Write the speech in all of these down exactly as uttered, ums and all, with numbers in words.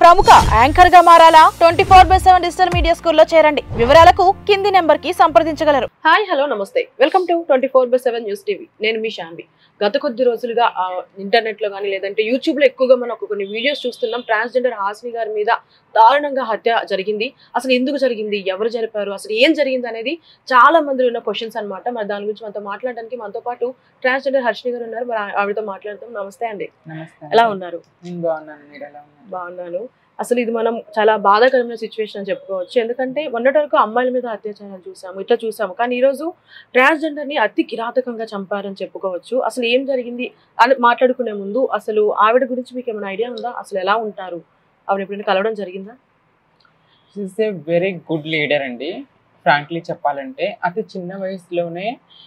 ప్రముఖ యాంకర్ గా మారాలా? Twenty four by seven digital media స్కూల్లో చేరండి. వివరాలకు కింది నెంబర్ కి సంప్రదించగలరు. హాయ్ హలో నమస్తే, welcome to twenty four by seven news TV. నేను మీ శాంబి. గత కొద్ది రోజులుగా ఇంటర్నెట్ లో కానీ లేదంటే యూట్యూబ్ లో ఎక్కువగా మనం ఒక కొన్ని వీడియోస్ చూస్తున్నాం. ట్రాన్స్జెండర్ హాసిని గారి మీద దారుణంగా హత్య జరిగింది. అసలు ఎందుకు జరిగింది, ఎవరు జరిపారు, అసలు ఏం జరిగింది అనేది చాలా మంది ఉన్న క్వశ్చన్స్ అనమాట. మరి దాని గురించి మనతో మాట్లాడడానికి మనతో పాటు ట్రాన్స్జెండర్ హర్షిని గారు ఉన్నారు. మరి ఆవిడతో మాట్లాడతాం. నమస్తే అండి, ఎలా ఉన్నారు? బాగున్నాను. అసలు ఇది మనం చాలా బాధాకరమైన సిచ్యువేషన్ అని చెప్పుకోవచ్చు. ఎందుకంటే మొన్నటి వరకు అమ్మాయిల మీద అత్యాచారాలు చూసాము, ఇట్లా చూసాము. కానీ ఈరోజు ట్రాన్స్జెండర్ ని అతి కిరాతకంగా చంపారని చెప్పుకోవచ్చు. అసలు ఏం జరిగింది అని మాట్లాడుకునే ముందు అసలు ఆవిడ గురించి మీకు ఏమైనా ఐడియా ఉందా? అసలు ఎలా ఉంటారు, ఆవిడ ఎప్పుడైనా కలవడం జరిగిందా? She is a very good leader అండి. ఫ్రాంక్లీ చెప్పాలంటే అతి చిన్న వయసులోనే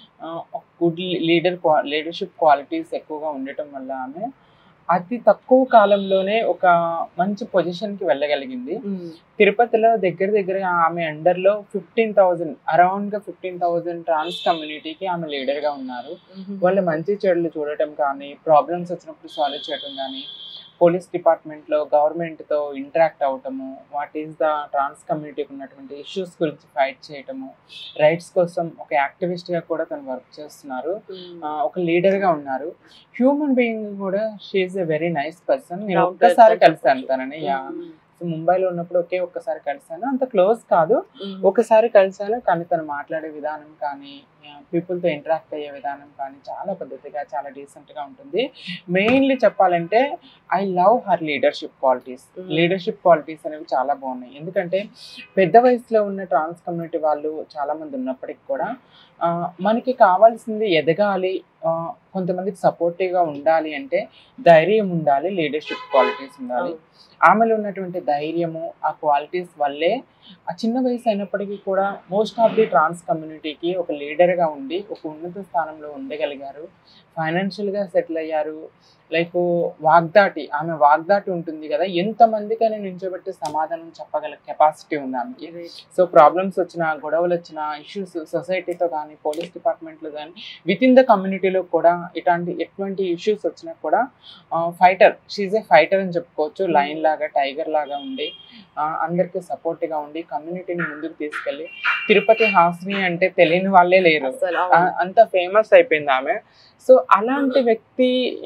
గుడ్ లీడర్ లీడర్షిప్ క్వాలిటీస్ ఎక్కువగా ఉండటం వల్ల ఆమె అతి తక్కువ కాలంలోనే ఒక మంచి పొజిషన్ కి వెళ్ళగలిగింది. తిరుపతిలో దగ్గర దగ్గర ఆమె అండర్ లో ఫిఫ్టీన్ థౌజండ్ అరౌండ్ గా ఫిఫ్టీన్ థౌజండ్ ట్రాన్స్ కమ్యూనిటీకి ఆమె లీడర్ గా ఉన్నారు. వాళ్ళ మంచి చెడులు చూడటం కానీ, ప్రాబ్లమ్స్ వచ్చినప్పుడు సాల్వ్ చేయడం కానీ, పోలీస్ డిపార్ట్మెంట్ లో గవర్నమెంట్ తో ఇంటరాక్ట్ అవటము, వాట్ ఈస్ ద ట్రాన్స్ కమ్యూనిటీకి ఉన్నటువంటి ఇష్యూస్ గురించి ఫైట్ చేయటము, రైట్స్ కోసం ఒక యాక్టివిస్ట్ గా కూడా తను వర్క్ చేస్తున్నారు. ఒక లీడర్ గా ఉన్నారు. హ్యూమన్ బీయింగ్ కూడా she is a very nice person. నేను ఒక్కసారి కలిసాను తనని. ముంబైలో ఉన్నప్పుడు ఒకే ఒక్కసారి కలిసాను, అంత క్లోజ్ కాదు, ఒకసారి కలిసాను. కానీ తను మాట్లాడే విధానం కానీ, పీపుల్తో ఇంటరాక్ట్ అయ్యే విధానం కానీ చాలా పద్ధతిగా, చాలా డీసెంట్గా ఉంటుంది. మెయిన్లీ చెప్పాలంటే I love her leadership qualities. Leadership qualities అనేవి చాలా బాగున్నాయి. ఎందుకంటే పెద్ద వయసులో ఉన్న ట్రాన్స్ కమ్యూనిటీ వాళ్ళు చాలామంది ఉన్నప్పటికీ కూడా మనకి కావాల్సింది ఎదగాలి, కొంతమందికి సపోర్టివ్గా ఉండాలి అంటే ధైర్యం ఉండాలి, లీడర్షిప్ క్వాలిటీస్ ఉండాలి. ఆమెలో ఉన్నటువంటి ధైర్యము, ఆ క్వాలిటీస్ వల్లే ఆ చిన్న వయసు అయినప్పటికీ కూడా మోస్ట్ ఆఫ్ ది ట్రాన్స్ కమ్యూనిటీకి ఒక లీడర్గా ఉండి ఒక ఉన్నత స్థానంలో ఉండగలిగారు. ఫైనాన్షియల్గా సెటిల్ అయ్యారు. లైక్ వాగ్దాటి, ఆమె వాగ్దాటి ఉంటుంది కదా, ఎంతమందికైనా నించోబెట్టి సమాధానం చెప్పగల కెపాసిటీ ఉంది ఆమెకి. సో ప్రాబ్లమ్స్ వచ్చినా, గొడవలు వచ్చినా, ఇష్యూస్ సొసైటీతో కానీ, పోలీస్ డిపార్ట్మెంట్లో కానీ, విత్ ఇన్ ద కమ్యూనిటీలో కూడా ఇట్లాంటి ఎటువంటి ఇష్యూస్ వచ్చినా కూడా ఫైటర్, షీఈ్ ఏ ఫైటర్ అని చెప్పుకోవచ్చు. లైన్ లాగా, టైగర్ లాగా ఉండి అందరికీ సపోర్ట్గా ఉండి కమ్యూనిటీని ముందుకు తీసుకెళ్ళి, తిరుపతి హాసిని అంటే తెలియని వాళ్ళే లేరు, అంత ఫేమస్ అయిపోయింది ఆమె. సో అలాంటి వ్యక్తి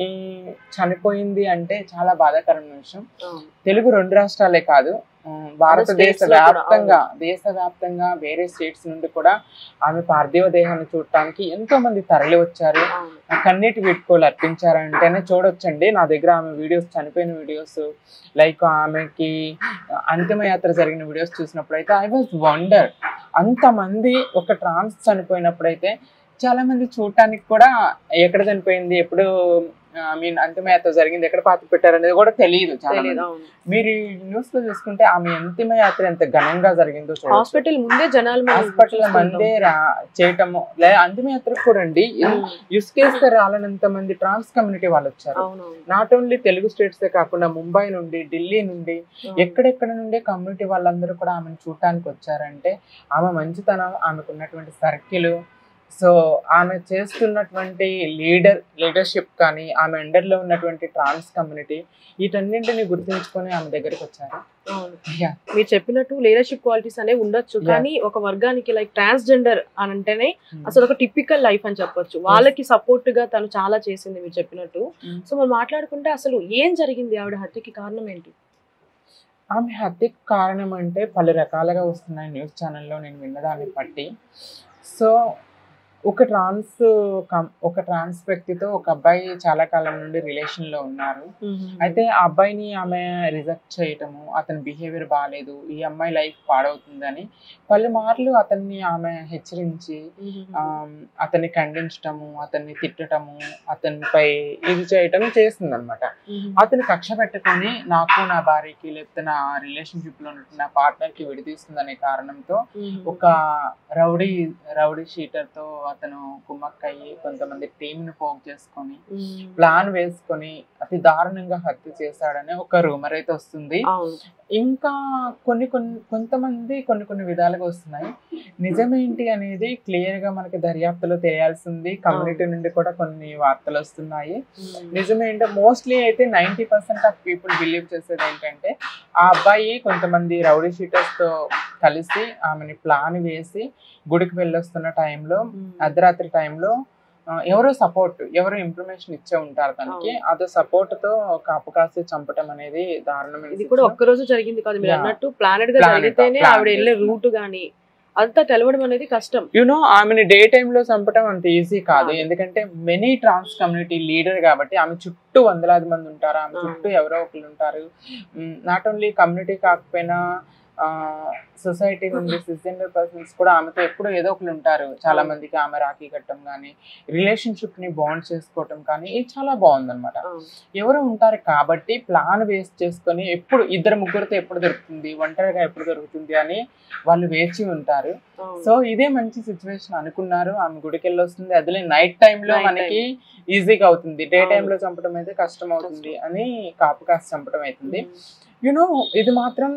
చనిపోయింది అంటే చాలా బాధాకరమైన విషయం. తెలుగు రెండు రాష్ట్రాలే కాదు, భారతదేశ వ్యాప్తంగా దేశవ్యాప్తంగా వేరే స్టేట్స్ నుండి కూడా ఆమె పార్థివ దేహాన్ని చూడటానికి ఎంతో మంది తరలి వచ్చారు. కన్నీటి వీడ్కోలు అర్పించారంటేనే చూడొచ్చండి. నా దగ్గర ఆమె వీడియోస్, చనిపోయిన వీడియోస్, లైక్ ఆమెకి అంతిమయాత్ర జరిగిన వీడియోస్ చూసినప్పుడు అయితే ఐ వాజ్ వండర్. అంతమంది ఒక ట్రాన్స్ చనిపోయినప్పుడైతే చాలా మంది చూడటానికి కూడా ఎక్కడ చనిపోయింది, ఎప్పుడు ఐ మీన్ అంతిమయాత్ర జరిగింది, ఎక్కడ పాతి పెట్టారు అనేది కూడా తెలియదు. చాలా మీరు న్యూస్ లో చూసుకుంటే ఆమె అంతిమయాత్ర ఎంత ఘనంగా జరిగిందో చూడండి. హాస్పిటల్ ముందే జనాలు హాస్పిటల్ ముందే చేయటము, లేదా అంతిమయాత్రకు కూడా అండి ఇసుకేస్తే రాలనంత మంది ట్రాన్స్ కమ్యూనిటీ వాళ్ళు వచ్చారు. నాట్ ఓన్లీ తెలుగు స్టేట్సే కాకుండా ముంబై నుండి, ఢిల్లీ నుండి, ఎక్కడెక్కడ నుండి కమ్యూనిటీ వాళ్ళందరూ కూడా ఆమెను చూడటానికి వచ్చారంటే ఆమె మంచితనం, ఆమెకు ఉన్నటువంటి సర్కిల్, సో ఆమె చేస్తున్నటువంటి లీడర్ లీడర్షిప్ కానీ, ఆమె అండర్లో ఉన్నటువంటి ట్రాన్స్ కమ్యూనిటీ, వీటన్నింటిని గుర్తుంచుకొని ఆమె దగ్గరికి వచ్చారు. మీరు చెప్పినట్టు లీడర్షిప్ క్వాలిటీస్ అనేవి ఉండొచ్చు, కానీ ఒక వర్గానికి లైక్ ట్రాన్స్జెండర్ అని అంటేనే అసలు ఒక టిపికల్ లైఫ్ అని చెప్పొచ్చు. వాళ్ళకి సపోర్ట్ గా తను చాలా చేసింది మీరు చెప్పినట్టు. సో మనం మాట్లాడుకుంటే అసలు ఏం జరిగింది, ఆవిడ హత్యకి కారణం ఏంటి? ఆమె హత్యకి కారణం అంటే పలు రకాలుగా వస్తున్నాయి న్యూస్ ఛానల్లో నేను విన్నదాన్ని బట్టి. సో ఒక ట్రాన్స్ ఒక ట్రాన్స్ వ్యక్తితో ఒక అబ్బాయి చాలా కాలం నుండి రిలేషన్ లో ఉన్నారు. అయితే ఆ అబ్బాయిని ఆమె రిజెక్ట్ చేయటము, అతని బిహేవియర్ బాగాలేదు, ఈ అమ్మాయి లైఫ్ పాడవుతుందని పలుమార్లు అతన్ని ఆమె హెచ్చరించి అతన్ని ఖండించటము, అతన్ని తిట్టటము, అతనిపై ఇది చేయటం చేస్తుంది అనమాట. అతను కక్ష పెట్టుకొని నాకు, నా భార్యకి, లేకపోతే నా రిలేషన్షిప్ లో ఉన్న నా పార్ట్నర్ కి విడదీస్తుందనే కారణంతో ఒక రౌడీ రౌడీ షీటర్ తో అతను కుమ్మక్కయ్యి కొంతమంది టీమ్ ని పోగు చేసుకొని ప్లాన్ వేసుకొని అతి దారుణంగా హత్య చేశాడని ఒక రూమర్ అయితే వస్తుంది. ఇంకా కొన్ని కొన్ని కొంతమంది కొన్ని కొన్ని విధాలుగా వస్తున్నాయి. నిజమేంటి అనేది క్లియర్గా మనకి దర్యాప్తులో తెలియాల్సింది. కమ్యూనిటీ నుండి కూడా కొన్ని వార్తలు వస్తున్నాయి. నిజమేంటో మోస్ట్లీ అయితే ninety percent of people believe చేసేది ఏంటంటే ఆ అబ్బాయి కొంతమంది రౌడీ షీటర్స్తో కలిసి ఆమెని ప్లాన్ వేసి గుడికి వెళ్ళొస్తున్న టైంలో అర్ధరాత్రి టైంలో ఎవరో సపోర్ట్ ఎవరో ఇన్ఫర్మేషన్ ఇచ్చే ఉంటారు తనకి. అదే సపోర్ట్ తో కాపు కాసి చంపటం అనేది దారుణమైన. ఇది కూడా ఒక్క రోజు జరిగింది కాదు, మీరు అన్నట్టు ప్లానెట్ గా జరిగితేనే ఆవిడ వెళ్ళే రూట్ గానీ అంతా తెలవడం అనేది కష్టం. యూనో ఆమెని డే టైమ్ లో చంపటం అంత ఈజీ కాదు. ఎందుకంటే మెనీ ట్రాన్స్ కమ్యూనిటీ లీడర్ కాబట్టి ఆమె చుట్టూ వందలాది మంది ఉంటారు, ఆమె చుట్టూ ఎవరో ఒకరు ఉంటారు. నాట్ ఓన్లీ కమ్యూనిటీ కాకపోయినా సొసైటీ నుండి సిస్జెండర్ పర్సన్స్ కూడా ఆమెతో ఎప్పుడు ఏదో ఒకరు ఉంటారు. చాలా మందికి ఆమె రాఖీ కట్టడం కానీ రిలేషన్షిప్ ని బాండ్ చేసుకోవటం కానీ ఇది చాలా బాగుందన్నమాట. ఎవరు ఉంటారు కాబట్టి ప్లాన్ వేస్ట్ చేసుకొని ఎప్పుడు ఇద్దరు ముగ్గురితో ఎప్పుడు దొరుకుతుంది, ఒంటరిగా ఎప్పుడు దొరుకుతుంది అని వాళ్ళు వేచి ఉంటారు. సో ఇదే మంచి సిచ్యువేషన్ అనుకున్నారు. ఆమె గుడికి వెళ్ళి వస్తుంది, అదిలే నైట్ టైంలో మనకి ఈజీగా అవుతుంది, డే టైంలో చంపడం అయితే కష్టం అవుతుంది అని కాపు కాసి చంపడం అవుతుంది. యూనో ఇది మాత్రం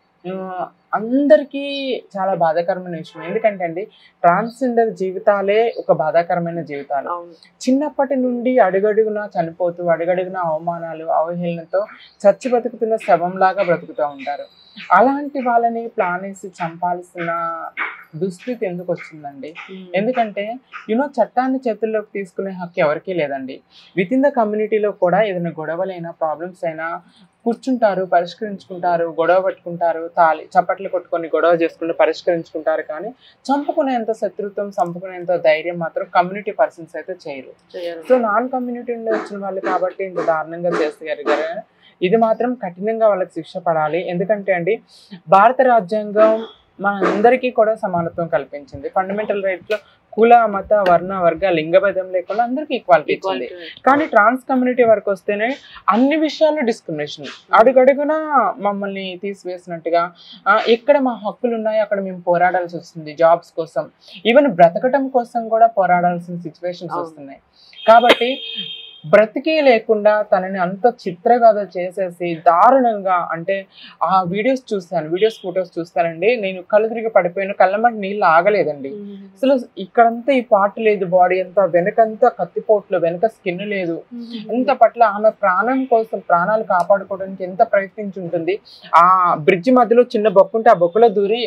అందరికీ చాలా బాధాకరమైన విషయం. ఎందుకంటే అండి ట్రాన్స్జెండర్ జీవితాలే ఒక బాధాకరమైన జీవితాలు. చిన్నప్పటి నుండి అడుగడుగునా చనిపోతూ అడుగడుగునా అవమానాలు అవహేళనతో చచ్చి బతుకుతున్న శవంలాగా బ్రతుకుతూ ఉంటారు. అలాంటి వాళ్ళని ప్లాన్ వేసి చంపాల్సిన దుస్థితి ఎందుకు వచ్చిందండి? ఎందుకంటే యూనో చట్టాన్ని చేతుల్లోకి తీసుకునే హక్కు ఎవరికీ లేదండి. విత్ ఇన్ ద కమ్యూనిటీలో కూడా ఏదైనా గొడవలైనా ప్రాబ్లమ్స్ అయినా కూర్చుంటారు, పరిష్కరించుకుంటారు, గొడవ పట్టుకుంటారు, తాళి చప్పట్లు కొట్టుకొని గొడవ చేసుకుంటూ పరిష్కరించుకుంటారు. కానీ చంపుకునేంత శత్రుత్వం చంపుకునేంత ధైర్యం మాత్రం కమ్యూనిటీ పర్సన్స్ అయితే చేయరు. సో నాన్ కమ్యూనిటీ నుండి వచ్చిన వాళ్ళు కాబట్టి ఇంత దారుణంగా చేస్తారు కదా. ఇది మాత్రం కఠినంగా వాళ్ళకి శిక్ష పడాలి. ఎందుకంటే అండి భారత రాజ్యాంగం మనందరికీ కూడా సమానత్వం కల్పించింది. ఫండమెంటల్ రైట్స్ లో కుల మత వర్ణ వర్గ లింగభేదం లేకుండా అందరికీ ఈక్వాలిటీ ఇచ్చింది. కానీ ట్రాన్స్ కమ్యూనిటీ వరకు వస్తేనే అన్ని విషయాల్లో డిస్క్రిమినేషన్, అడుగడుగునా మమ్మల్ని తీసివేసినట్టుగా, ఎక్కడ మా హక్కులు ఉన్నాయో అక్కడ మేము పోరాడాల్సి వస్తుంది. జాబ్స్ కోసం, ఈవెన్ బ్రతకటం కోసం కూడా పోరాడాల్సిన సిచ్యువేషన్స్ వస్తున్నాయి. కాబట్టి బ్రతికే లేకుండా తనని అంత చిత్రగాథ చేసేసి దారుణంగా, అంటే ఆ వీడియోస్ చూస్తాను, వీడియోస్ ఫొటోస్ చూస్తానండి, నేను కళ్ళు తిరిగి పడిపోయిన కళ్ళమంటే నీళ్ళు ఆగలేదండి. అసలు ఇక్కడంతా ఈ పార్ట్ లేదు, బాడీ అంతా వెనకంతా కత్తిపోట్లు, వెనక స్కిన్ లేదు. అంత పట్ల ఆమె ప్రాణం కోసం ప్రాణాలు కాపాడుకోవడానికి ఎంత ప్రయత్నించి ఉంటుంది. ఆ బ్రిడ్జ్ మధ్యలో చిన్న బొక్కు ఉంటే ఆ బొక్కులో దూరి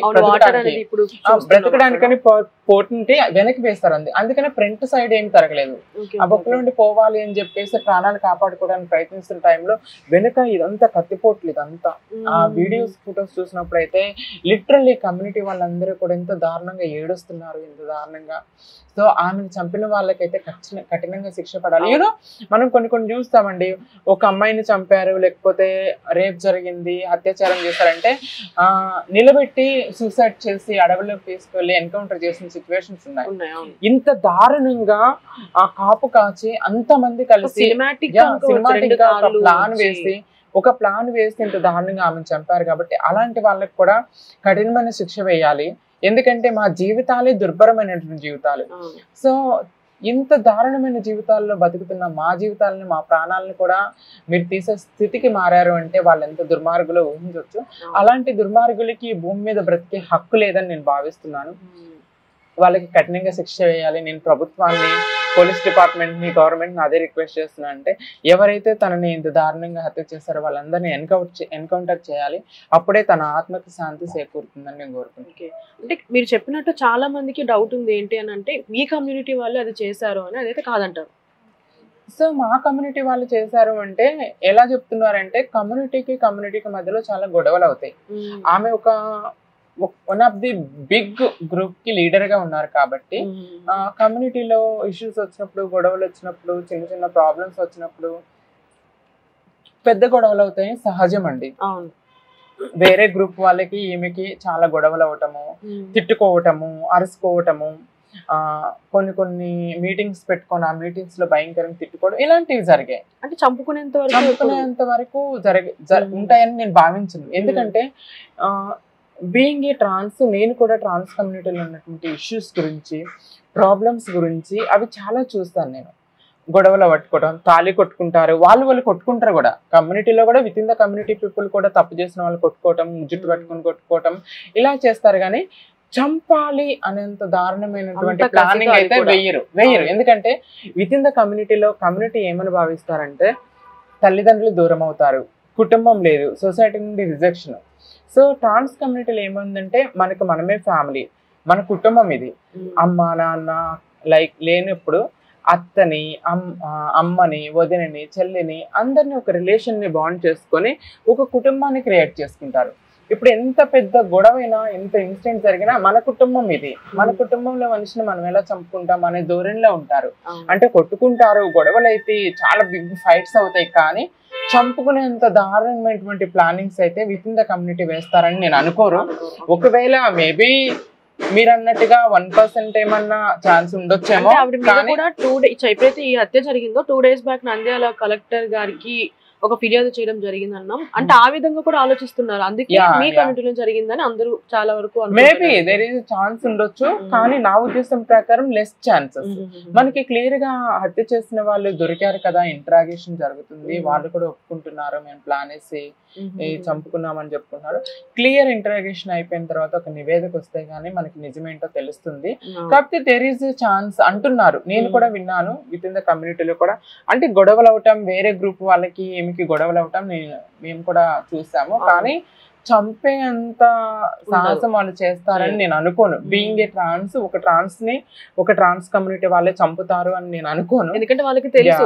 బ్రతకడానికని పోతుంటే వెనక్కి వేస్తారు. అంది అందుకనే ఫ్రంట్ సైడ్ ఏమి తరగలేదు. ఆ బొక్కలో నుండి పోవాలి అని చెప్పేసి ప్రాణాలు కాపాడుకోవడానికి ప్రయత్నిస్తున్న టైంలో వెనుక ఇదంతా కత్తిపోట్లు, ఇదంతా ఆ వీడియోస్ ఫొటోస్ చూసినప్పుడు అయితే లిటరల్లీ కమ్యూనిటీ వాళ్ళందరూ కూడా ఎంత దారుణంగా ఏడుస్తున్నారు, ఎంత దారుణంగా. సో ఆమెను చంపిన వాళ్ళకైతే కఠిన కఠినంగా శిక్ష పడాలి. యూనో మనం కొన్ని కొన్ని చూస్తామండి, ఒక అమ్మాయిని చంపారు, లేకపోతే రేప్ జరిగింది, అత్యాచారం చేశారంటే ఆ నిలబెట్టి సూసైడ్ చేసి అడవుల్లోకి తీసుకెళ్లి ఎన్కౌంటర్ చేసిన సిచ్యువేషన్స్ ఉన్నాయి. ఇంత దారుణంగా ఆ కాపు కాచి అంతమంది కలిసి సినిమాటిక్ గా ప్లాన్ వేసి ఒక ప్లాన్ వేసి ఇంత దారుణంగా ఆమెను చంపారు. కాబట్టి అలాంటి వాళ్ళకి కూడా కఠినమైన శిక్ష వేయాలి. ఎందుకంటే మా జీవితాలే దుర్భరమైనటువంటి జీవితాలు. సో ఇంత దారుణమైన జీవితాల్లో బతుకుతున్న మా జీవితాలని, మా ప్రాణాలను కూడా మీరు తీసే స్థితికి మారారు అంటే వాళ్ళు ఎంత దుర్మార్గులో ఊహించవచ్చు. అలాంటి దుర్మార్గులకి భూమి మీద బ్రతికే హక్కు లేదని నేను భావిస్తున్నాను. వాళ్ళకి కఠినంగా శిక్ష వేయాలి. నేను ప్రభుత్వాన్ని, పోలీస్ డిపార్ట్మెంట్ ని, గవర్నమెంట్ ని అదే రిక్వెస్ట్ చేస్తున్నా, అంటే ఎవరైతే తనని ఇంత దారుణంగా హత్య చేస్తారో వాళ్ళందరినీ ఎన్కౌంటర్ ఎన్కౌంటర్ చేయాలి. అప్పుడే తన ఆత్మకి శాంతి చేకూరుతుందని నేను కోరుకుంటున్నాను. అంటే మీరు చెప్పినట్టు చాలా మందికి డౌట్ ఉంది ఏంటి అని అంటే మీ కమ్యూనిటీ వాళ్ళు అది చేశారు అని, అదైతే కాదంటారు. సో మా కమ్యూనిటీ వాళ్ళు చేశారు అంటే ఎలా చెప్తున్నారంటే కమ్యూనిటీకి కమ్యూనిటీకి మధ్యలో చాలా గొడవలు అవుతాయి. ఆమె ఒక one of the big group కి లీడర్ గా ఉన్నారు కాబట్టి ఆ కమ్యూనిటీలో ఇష్యూస్ వచ్చినప్పుడు, గొడవలు వచ్చినప్పుడు, చిన్న చిన్న ప్రాబ్లమ్స్ వచ్చినప్పుడు పెద్ద గొడవలు అవుతాయి, సహజం అండి. వేరే గ్రూప్ వాళ్ళకి ఈమెకి చాలా గొడవలు అవటము, తిట్టుకోవటము, అరుసుకోవటము, ఆ కొన్ని కొన్ని మీటింగ్స్ పెట్టుకొని ఆ మీటింగ్స్ లో భయంకరంగా తిట్టుకోవడం ఇలాంటివి జరిగాయి. అంటే చంపుకునేంత వరకు చంపుకునేంత వరకు జరిగే ఉంటాయని నేను భావించను. ఎందుకంటే ఆ బీయింగ్ ఏ ట్రాన్స్, నేను కూడా ట్రాన్స్ కమ్యూనిటీలో ఉన్నటువంటి ఇష్యూస్ గురించి, ప్రాబ్లమ్స్ గురించి అవి చాలా చూస్తాను నేను. గొడవలు పట్టుకోవడం, తాళి కొట్టుకుంటారు, వాళ్ళు వాళ్ళు కొట్టుకుంటారు కూడా. కమ్యూనిటీలో కూడా within the community people కూడా తప్పు చేసిన వాళ్ళు కొట్టుకోవటం, జుట్టు పట్టుకుని కొట్టుకోవటం ఇలా చేస్తారు. కానీ చంపాలి అనేంత దారుణమైనటువంటి ప్లానింగ్ అయితే వెయ్యరు వెయ్యరు ఎందుకంటే విత్ ఇన్ ద కమ్యూనిటీలో కమ్యూనిటీ ఏమని భావిస్తారంటే తల్లిదండ్రులు దూరం అవుతారు, కుటుంబం లేదు, సొసైటీ నుండి రిజెక్షన్. సో ట్రాన్స్ కమ్యూనిటీలో ఏముందంటే మనకు మనమే ఫ్యామిలీ, మన కుటుంబం ఇది. అమ్మ నాన్న లైక్ లేనప్పుడు అత్తని, అమ్ అమ్మని, వదినని, చెల్లిని అందరినీ ఒక రిలేషన్ని బాండ్ చేసుకొని ఒక కుటుంబాన్ని క్రియేట్ చేసుకుంటారు. ఇప్పుడు ఎంత పెద్ద గొడవైనా, ఎంత ఇన్సిడెంట్ జరిగినా మన కుటుంబం ఇది, మన కుటుంబంలో మనిషిని మనం ఎలా చంపుకుంటాం అనే ధోరణిలో ఉంటారు. అంటే కొట్టుకుంటారు, గొడవలు అయితే చాలా బిగ్ ఫైట్స్ అవుతాయి, కానీ చంపుకునేంత దారుణమైనటువంటి ప్లానింగ్స్ అయితే విత్ ఇన్ ద కమ్యూనిటీ వేస్తారని నేను అనుకోరు. ఒకవేళ మేబీ మీరు అన్నట్టుగా వన్ పర్సెంట్ ఏమన్నా ఛాన్స్ ఉండొచ్చేమో. టూ డేస్ ఎప్పుడైతే ఈ హత్య జరిగిందో two days back Nandyal collector గారికి ఒక ఫిర్యాదు చేయడం జరిగింది అన్నాం. అంటే ఆ విధంగా కూడా ఆలోచిస్తున్నారు, అందుకే మీ కమ్యూనిటీలో జరిగిందని అందరూ చాలా వరకు మేబీ దేర్ ఇస్ ఛాన్స్ ఉండొచ్చు. కానీ నా ఉద్దేశం ప్రకారం లెస్ ఛాన్సెస్. మనకి క్లియర్ గా హత్య చేసిన వాళ్ళు దొరికారు కదా, ఇంట్రాగేషన్ జరుగుతుంది, వాళ్ళు కూడా ఒప్పుకుంటున్నారు మేము ప్లాన్ వేసి చంపుకున్నామని చెప్పుకున్నారు. క్లియర్ ఇంటరాగేషన్ అయిపోయిన తర్వాత ఒక నివేదిక వస్తే గానీ మనకి నిజమేంటో తెలుస్తుంది. కాకపోతే దేర్ ఈస్ ఛాన్స్ అంటున్నారు, నేను కూడా విన్నాను విత్ ఇన్ ద కమ్యూనిటీలో కూడా. అంటే గొడవలు అవటం, వేరే గ్రూప్ వాళ్ళకి ఏమికి గొడవలు అవటం మేము కూడా చూసాము. కానీ చంపే అంత సాహసం వాళ్ళు చేస్తారని నేను అనుకోను. బీయింగ్ ఏ ట్రాన్స్, ఒక ట్రాన్స్ ని ఒక ట్రాన్స్ కమ్యూనిటీ వాళ్ళే చంపుతారు అని నేను అనుకోను. ఎందుకంటే వాళ్ళకి తెలుసు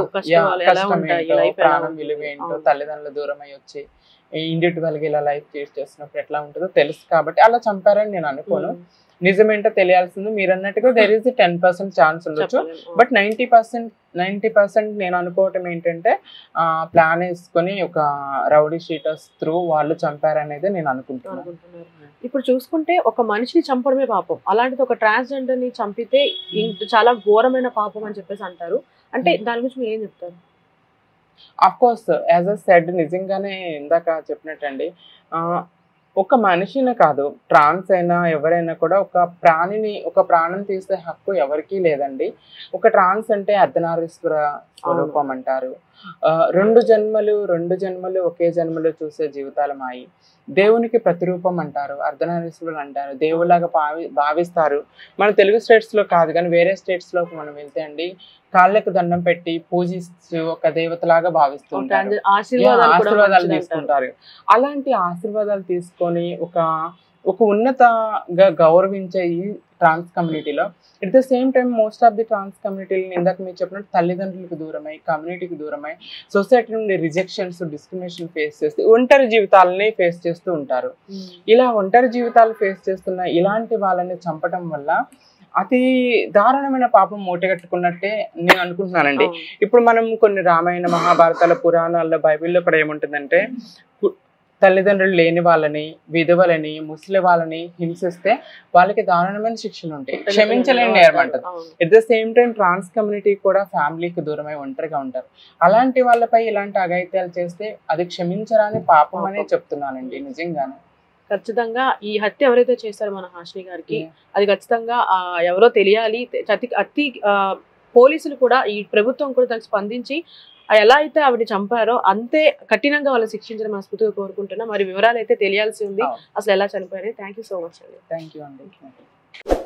ప్రాణం విలువ ఏంటో, తల్లిదండ్రుల దూరం అయ్యి వచ్చి ఇండివిజువల్ గా ఇలా లైఫ్ చేసి చేస్తున్నప్పుడు ఎట్లా ఉంటుందో తెలుసు కాబట్టి అలా చంపారని నేను అనుకోను. నిజమేంటో తెలియాల్సింది. మీరు అన్నట్టుగా there is ten percent chance ఉండొచ్చు, but ninety percent ninety percent నేను అనుకోవటం ఏంటంటే ఆ ప్లాన్ వేసుకొని ఒక రౌడీ షీటర్స్ త్రూ వాళ్ళు చంపారనేది నేను అనుకుంటున్నాను. ఇప్పుడు చూసుకుంటే ఒక మనిషిని చంపడమే పాపం, అలాంటిది ఒక ట్రాన్స్జెండర్ ని చంపితే చాలా ఘోరమైన పాపం అని చెప్పేసి అంటారు. అంటే దాని గురించి మీరు ఏం చెప్తారు? Of course as I said, నిజంగానే ఇందాక చెప్పినట్టండి, ఒక మనిషిని కాదు, ట్రాన్స్ అయినా ఎవరైనా కూడా ఒక ప్రాణిని, ఒక ప్రాణం తీసే హక్కు ఎవరికీ లేదండి. ఒక ట్రాన్స్ అంటే అర్ధనారీశ్వర స్వరూపం అంటారు. రెండు జన్మలు రెండు జన్మలు ఒకే జన్మలో చూసే జీవితాల మాయి. దేవునికి ప్రతిరూపం అంటారు, అర్ధనారీశ్వరులు అంటారు, దేవుళ్ళగా భావి భావిస్తారు. మన తెలుగు స్టేట్స్ లో కాదు కానీ వేరే స్టేట్స్ లో మనం వెళ్తే అండి కాళ్ళకు దండం పెట్టి పూజిస్తూ ఒక దేవతలాగా భావిస్తుంటారు, ఆశీర్వాదాలు తీసుకుంటారు. అలాంటి ఆశీర్వాదాలు తీసుకొని ఒక ఒక ఉన్నతగా గౌరవించే ఈ ట్రాన్స్ కమ్యూనిటీలో at the same time most of the trans కమ్యూనిటీని ఇందాక మీరు చెప్పినట్టు తల్లిదండ్రులకు దూరమై, కమ్యూనిటీకి దూరమై, సొసైటీ నుండి రిజెక్షన్స్, డిస్క్రిమినేషన్ ఫేస్ చేస్తూ ఒంటరి జీవితాలని ఫేస్ చేస్తూ ఉంటారు. ఇలా ఒంటరి జీవితాలు ఫేస్ చేస్తున్న ఇలాంటి వాళ్ళని చంపడం వల్ల అతి దారుణమైన పాపం మూటగట్టుకున్నట్టే నేను అనుకుంటున్నానండి. ఇప్పుడు మనం కొన్ని రామాయణ, మహాభారతాల, పురాణాల్లో, బైబిల్లో కూడా ఏముంటుందంటే తల్లిదండ్రులు లేని వాళ్ళని, విధవలని, ముసలి వాళ్ళని హింసిస్తే వాళ్ళకి దారుణమైన శిక్షలు ఉంటాయి, క్షమించలేని నేరం అంటారు. At the same time trans community కూడా ఫ్యామిలీకి దూరమై ఒంటరిగా ఉంటారు. అలాంటి వాళ్ళపై ఇలాంటి అఘాయిత్యాలు చేస్తే అది క్షమించరాని పాపం అనే చెప్తున్నానండి. నిజంగానే ఖచ్చితంగా ఈ హత్య ఎవరైతే చేశారో మన హాష్ని గారికి, అది ఖచ్చితంగా ఎవరో తెలియాలి. అతి అతి పోలీసులు కూడా, ఈ ప్రభుత్వం కూడా దానికి స్పందించి ఎలా అయితే ఆవిడ చంపారో అంతే కఠినంగా వాళ్ళు శిక్షించడం మనస్ఫూర్తిగా కోరుకుంటున్నా. మరి వివరాలు అయితే తెలియాల్సి ఉంది, అసలు ఎలా చనిపోయారు. థ్యాంక్ యూ సో మచ్ అండి. థ్యాంక్ యూ అండి.